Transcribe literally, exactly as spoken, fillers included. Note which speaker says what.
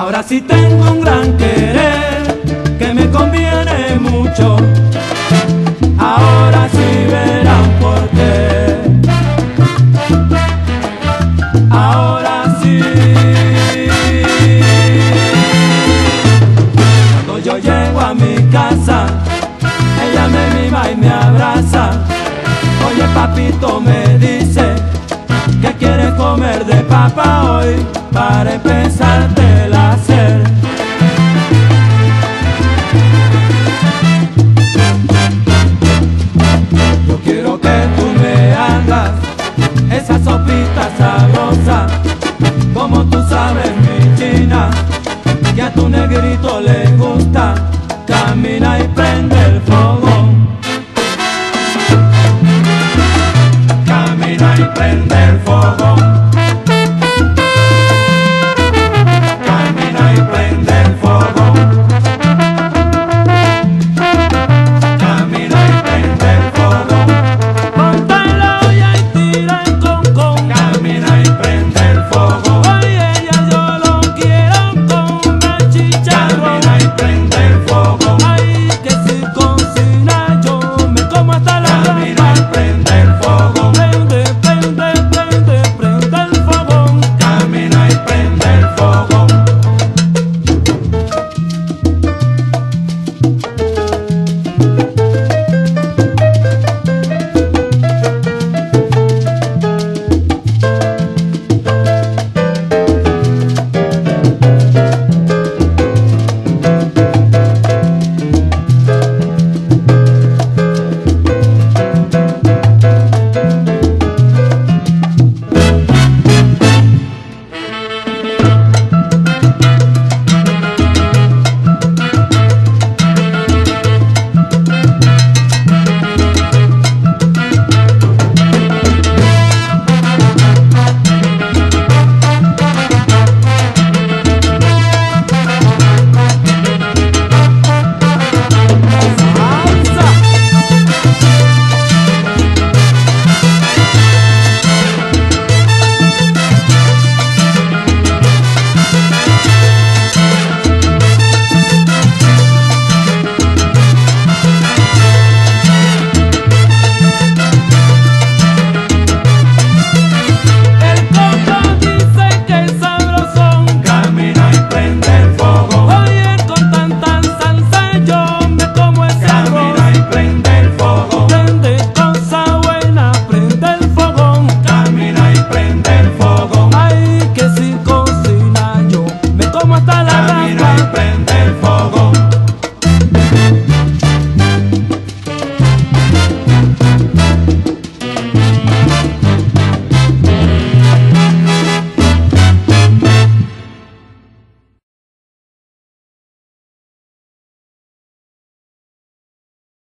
Speaker 1: Ahora sí tengo un gran querer que me conviene mucho. Ahora sí verán por qué. Ahora sí. Cuando yo llego a mi casa, ella me mima y me abraza. Oye, papito, me dice que quiere comer de papa hoy para empezártela a hacer. Yo quiero que tú me hagas esa sopita sabrosa, como tú sabes, mi china, que a tu negrito le gusta. Camina y prende el fogón. Camina y prende el fogón.